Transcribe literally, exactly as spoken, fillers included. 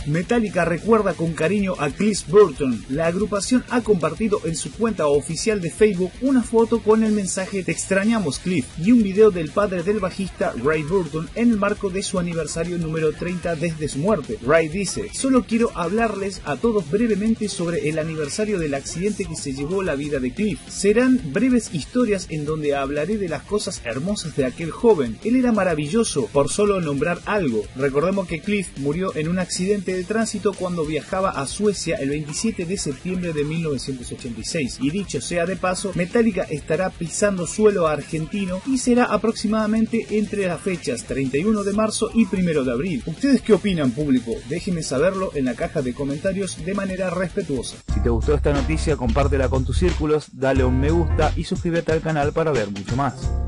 Metallica recuerda con cariño a Cliff Burton. La agrupación ha compartido en su cuenta oficial de Facebook una foto con el mensaje "Te extrañamos, Cliff" y un video del padre del bajista Ray Burton en el marco de su aniversario número treinta desde su muerte. Ray dice: "Solo quiero hablarles a todos brevemente sobre el aniversario del accidente que se llevó la vida de Cliff. Serán breves historias en donde hablaré de las cosas hermosas de aquel joven. Él era maravilloso, por solo nombrar algo". Recordemos que Cliff murió en un accidente de tránsito cuando viajaba a Suecia el veintisiete de septiembre de mil novecientos ochenta y seis. Y dicho sea de paso, Metallica estará pisando suelo argentino y será aproximadamente entre las fechas treinta y uno de marzo y primero de abril. ¿Ustedes qué opinan, público? Déjenme saberlo en la caja de comentarios de manera respetuosa. Si te gustó esta noticia, compártela con tus círculos, dale un me gusta y suscríbete al canal para ver mucho más.